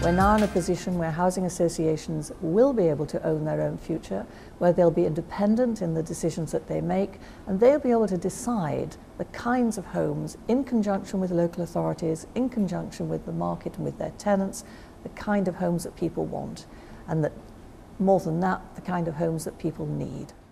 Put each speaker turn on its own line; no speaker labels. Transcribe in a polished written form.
We're now in a position where housing associations will be able to own their own future, where they'll be independent in the decisions that they make, and they'll be able to decide the kinds of homes in conjunction with local authorities, in conjunction with the market and with their tenants, the kind of homes that people want, and that, more than that, the kind of homes that people need.